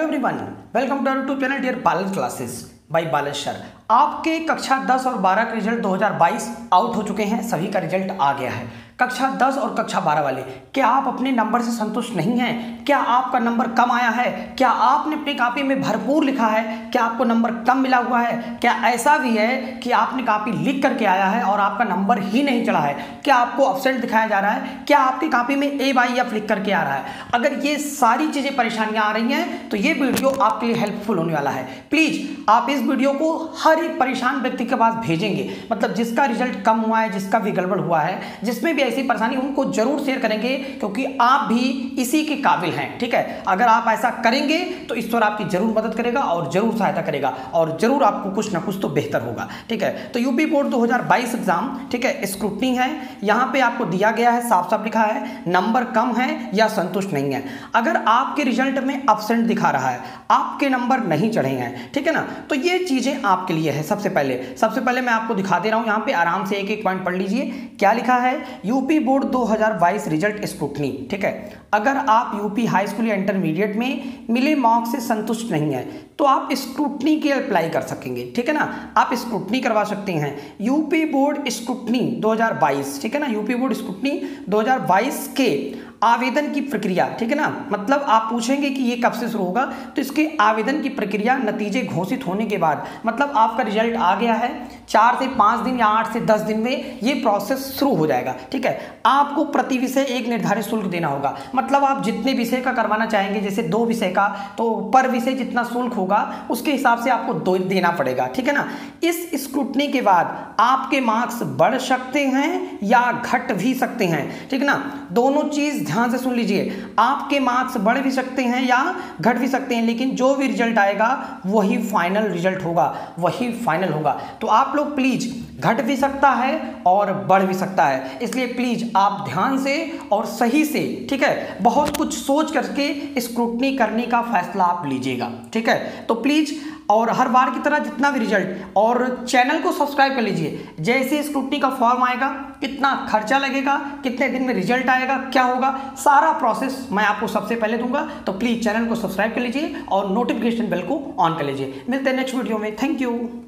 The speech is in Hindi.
Everyone, welcome to our YouTube channel dear Balas classes by Balas sir. आपके कक्षा 10 और 12 के रिजल्ट 2022 आउट हो चुके हैं। सभी का रिजल्ट आ गया है। कक्षा 10 और कक्षा 12 वाले, क्या आप अपने नंबर से संतुष्ट नहीं हैं? क्या आपका नंबर कम आया है? क्या आपने अपनी कॉपी में भरपूर लिखा है? क्या आपको नंबर कम मिला हुआ है? क्या ऐसा भी है कि आपने कॉपी लिख करके आया है और आपका नंबर ही नहीं चढ़ा है? क्या आपको अब्सेंट दिखाया जा रहा है? क्या आपकी कॉपी में A/F लिख करके आ रहा है? अगर ये सारी चीज़ें परेशानियां आ रही हैं तो ये वीडियो आपके लिए हेल्पफुल होने वाला है। प्लीज़ आप इस वीडियो को हर एक परेशान व्यक्ति के पास भेजेंगे, मतलब जिसका रिजल्ट कम हुआ है, जिसका भी गड़बड़ हुआ है, जिसमें भी ऐसी परेशानी, उनको जरूर शेयर करेंगे क्योंकि आप भी इसी के काबिल हैं। ठीक है, अगर आप ऐसा करेंगे तो ईश्वर आपकी जरूर मदद करेगा और जरूर सहायता करेगा और जरूर आपको कुछ ना कुछ तो बेहतर होगा। ठीक है, तो यूपी बोर्ड 2022 एग्जाम, ठीक है, स्क्रूटनी है। यहां पे आपको दिया गया है, साफ साफ लिखा है नंबर कम है या संतुष्ट नहीं है। अगर आपके रिजल्ट में अब्सेंट दिखा रहा है, आपके नंबर नहीं चढ़े हैं, ठीक है ना, तो ये चीजें आपके लिए है। सबसे पहले मैं आपको दिखा दे रहा हूं, यहां पे आराम से एक एक पॉइंट पढ़ लीजिए। क्या लिखा है? UP board 2022 result scrutiny. ठीक है, अगर आप यूपी हाई स्कूल या इंटरमीडिएट में मिले मार्क्स से संतुष्ट नहीं है तो आप स्क्रूटनी के अप्लाई कर सकेंगे। ठीक है ना, आप स्क्रूटनी करवा सकते हैं। यूपी बोर्ड स्क्रूटनी 2022, ठीक है ना, यूपी बोर्ड स्क्रूटनी 2022 के आवेदन की प्रक्रिया, ठीक है ना, मतलब आप पूछेंगे कि ये कब से शुरू होगा, तो इसके आवेदन की प्रक्रिया नतीजे घोषित होने के बाद, मतलब आपका रिजल्ट आ गया है, 4 से 5 दिन या 8 से 10 दिन में ये प्रोसेस शुरू हो जाएगा। ठीक है, आपको प्रति विषय एक निर्धारित शुल्क देना होगा, मतलब आप जितने विषय का करवाना चाहेंगे, जैसे 2 विषय का, तो पर विषय जितना शुल्क होगा उसके हिसाब से आपको देना पड़ेगा। ठीक है ना, इस स्क्रूटनी के बाद आपके मार्क्स बढ़ सकते हैं या घट भी सकते हैं। ठीक है ना, दोनों चीज ध्यान से सुन लीजिए, आपके मार्क्स बढ़ भी सकते हैं या घट भी सकते हैं, लेकिन जो भी रिजल्ट आएगा वही फाइनल रिजल्ट होगा, वही फाइनल होगा। तो आप लोग प्लीज, घट भी सकता है और बढ़ भी सकता है, इसलिए प्लीज आप ध्यान से और सही से, ठीक है, बहुत कुछ सोच करके स्क्रूटनी करने का फैसला आप लीजिएगा। ठीक है, तो प्लीज, और हर बार की तरह जितना भी रिजल्ट, और चैनल को सब्सक्राइब कर लीजिए। जैसे स्क्रूटनी का फॉर्म आएगा, कितना खर्चा लगेगा, कितने दिन में रिजल्ट आएगा, क्या होगा, सारा प्रोसेस मैं आपको सबसे पहले दूंगा। तो प्लीज चैनल को सब्सक्राइब कर लीजिए और नोटिफिकेशन बेल को ऑन कर लीजिए। मिलते हैं नेक्स्ट वीडियो में। Thank you.